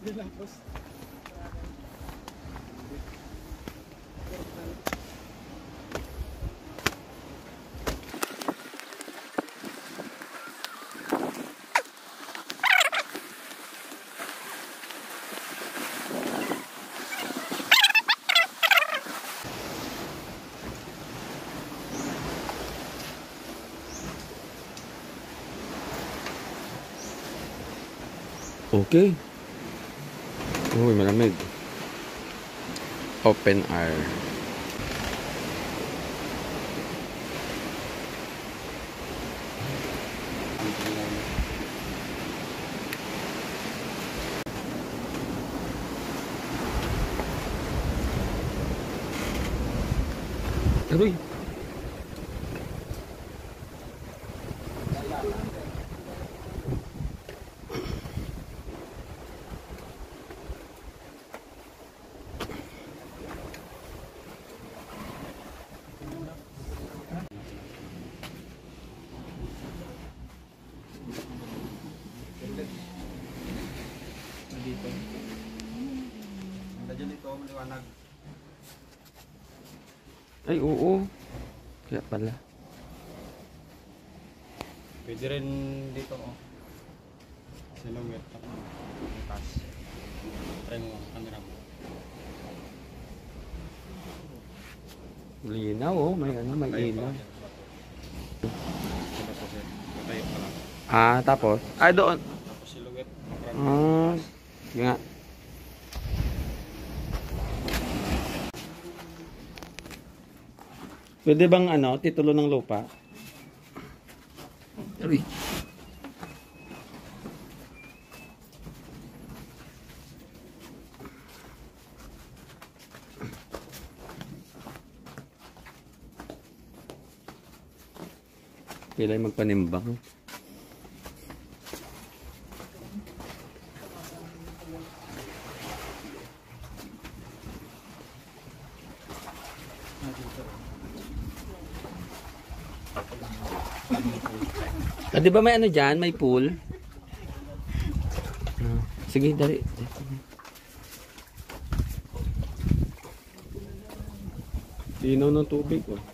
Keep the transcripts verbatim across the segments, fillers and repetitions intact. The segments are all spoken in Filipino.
Okay. Uy, malamig. Open air. Aroy. Dito. Nandiyan dito, maliwanag. Ay, oo. Kaya pala. Pwede rin dito, oh. Silhouette. Taas. Try mo ang camera mo. Linaw, oh. May ano, may ilaw. Tayo pa lang. Ah, tapos? Ay, doon. Tapos silhouette. Ah, yun nga. Pwede bang ano, titulo ng lupa? Uy. Kailangan magpanimbang. Ah, di ba may ano dyan? May pool? Ah, sige, dali. Linaw ng tubig, oh.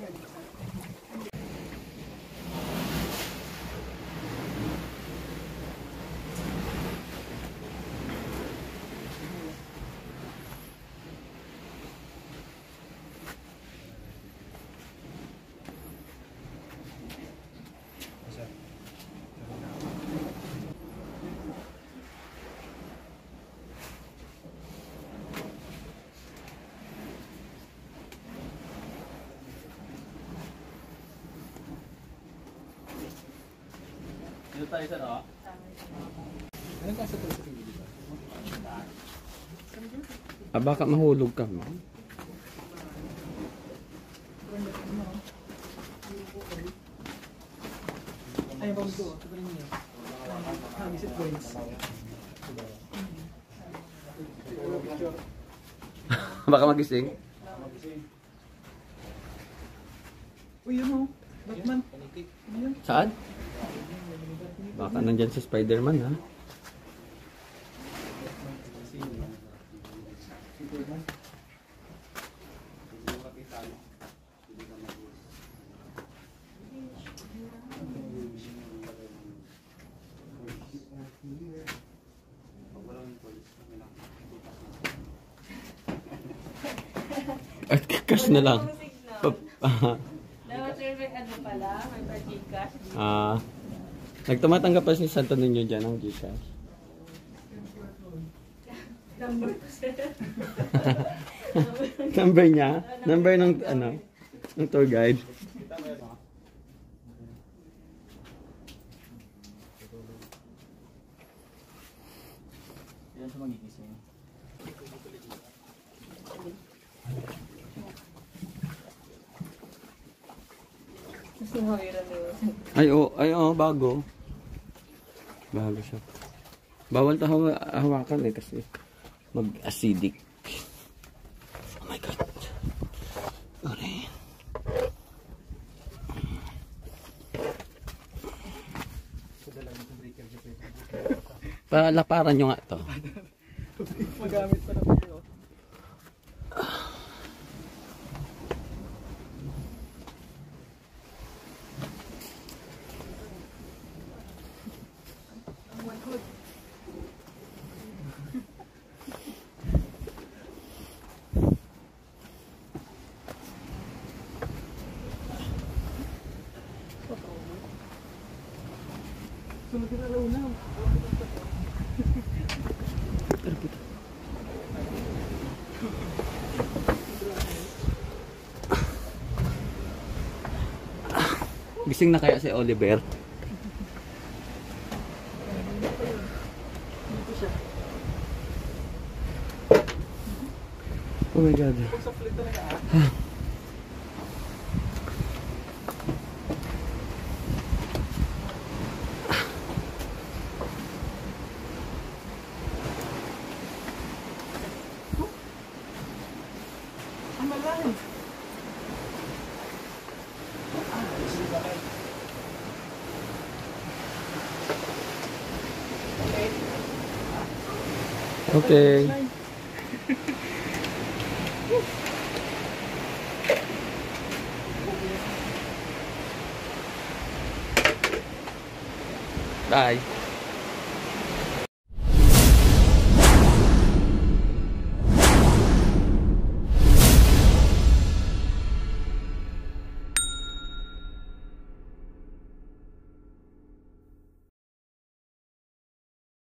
Dito tayo sa no? Anong kaso ito sa tingin dito? Ah, baka mahulog ka mo. Ay, bang ito. Ito rin niya. Ah, visit points. Baka magising. Uy, yun o. Batman. Saan? Baka nandyan si Spider-Man, ha? At cash na lang. Dapat may ano pala, may parking cash. Ah, nagtumatanggap pa si Santo Niño dyan ng Gcash. Number ko sir. Number niya? Number ng ano? Ng tour guide. Yan sa magigising. Ay, oh, ay, oh, bago. Bago siya. Bawal to hawa hawakan eh kasi mag-acidic. Oh my God. Okay. Palaparan nyo nga to. Magamit pa na pati, oh. Sunod na lang na. Gising na kaya si Oliver? Oh my God. Ang malalim. Okay. Bye.